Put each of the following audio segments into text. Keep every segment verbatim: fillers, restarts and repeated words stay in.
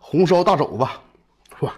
红烧大肘子，哇！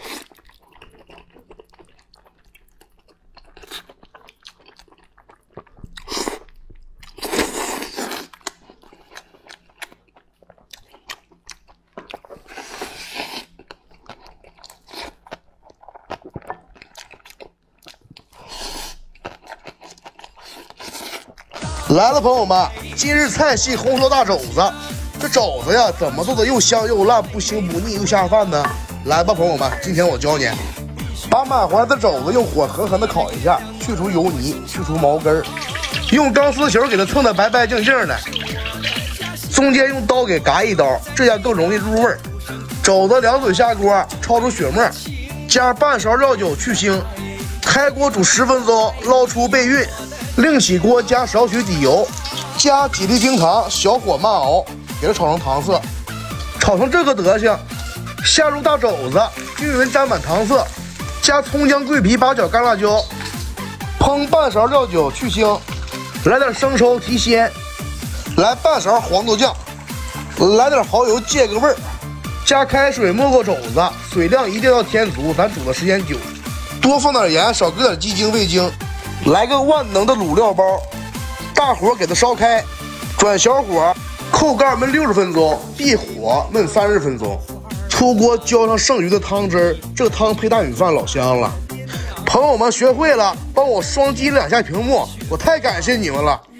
来了，朋友们，今日菜系红烧大肘子。这肘子呀，怎么做的又香又烂，不腥不腻又下饭呢？来吧，朋友们，今天我教你，把买回来的肘子用火狠狠的烤一下，去除油泥，去除毛根儿，用钢丝球给它蹭得白白净净的，中间用刀给嘎一刀，这样更容易入味儿。肘子凉水下锅，焯出血沫，加半勺料酒去腥，开锅煮十分钟，捞出备运。另起锅加少许底油，加几粒冰糖，小火慢熬，给它炒成糖色。炒成这个德行，下入大肘子，均匀沾满糖色，加葱姜桂皮八角干辣椒，烹半勺料酒去腥，来点生抽提鲜，来半勺黄豆酱，来点蚝油借个味儿，加开水没过肘子，水量一定要添足，咱煮的时间久，多放点盐，少搁点鸡精味精。来个万能的卤料包，大火给它烧开，转小火，扣盖焖六十分钟，闭火焖三十分钟。出锅浇上剩余的汤汁儿，这汤配大米饭老香了。朋友们学会了，帮我双击两下屏幕，我太感谢你们了。